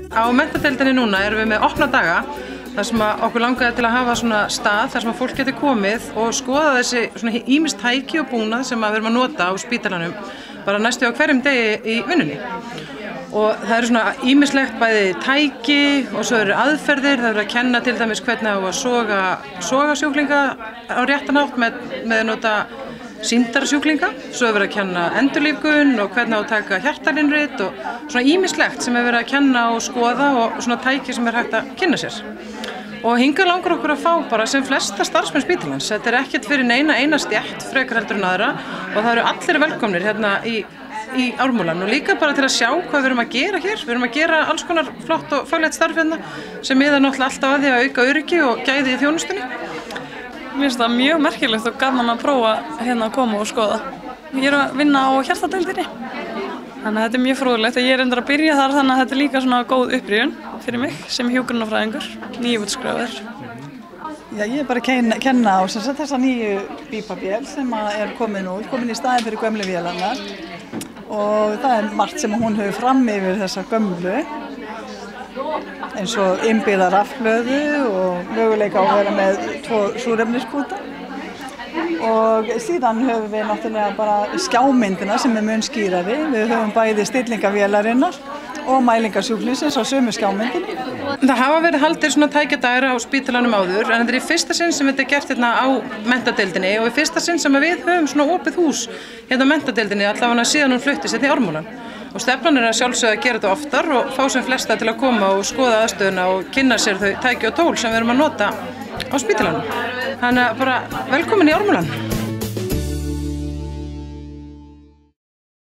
Á menntadeildinni núna erum við með opna daga þar sem okkur langaði til að hafa svona stað þar sem fólk getur komið og skoða þessi svona ýmis tæki og búnað sem við erum að nota á spítalanum bara næstu á hverjum degi í vinnunni. Og það eru svona ýmislegt bæði tæki og svo eru aðferðir, það eru að kenna til dæmis hvernig á að soga sjúklinga á réttan hátt með að nota sýndarsjúklinga, svo er verið að kenna endurlífgun og hvernig á að taka hjartalinnrit og svona ýmislegt sem er verið að kenna og skoða og svona tæki sem er hægt að kynna sér. Og hingað langar okkur að fá bara sem flesta starfsmenn spítalans. Þetta er ekkert fyrir eina stétt frekar heldur en aðra og það eru allir velkomnir hérna í Ármúlann og líka bara til að sjá hvað við erum að gera hér. Við erum að gera alls konar flott og faglegt starf hérna sem miðar náttúrulega alltaf að því að auka öryggi og gæði í þjónustunni. Mér finnst það mjög merkilegt og gaman að prófa hérna að koma og skoða. Ég er að vinna á hjartadeildinni, þannig að þetta er mjög fróðlegt og ég er endur að byrja þar þannig að þetta er líka svona góð upprifjun fyrir mig sem hjúkrunarfræðingur, nýútskrifaður. Já, ég er bara að kenna á þessa nýju bípavél sem er komin í staðinn fyrir gömlu vélarnar og það er margt sem hún hefur fram yfir þessa gömlu eins og innbyggða rafhlöðu og möguleika á að vera með 2 súrefniskúta og síðan höfum við náttúrulega bara skjámyndina sem er mun skýrari. Við höfum bæði stillingavélarinnar og mælingasjúklingsins á sömu skjámyndinni. Það hafa verið haldið svona tækjadagar á spítalanum áður en þetta er í fyrsta sinn sem þetta er gert hérna á menntadeildinni og í fyrsta sinn sem við höfum svona opið hús hérna á menntadeildinni allavega síðan hún fluttist hérna í Ármúlann. Og stefnan er að sjálfsögðu að gera þetta oftar og fá sem flesta til að koma og skoða aðstöðuna og kynna sér þau tæki og tól sem við erum að nota á spítalanum. Þannig að bara velkomin í Ármúlann.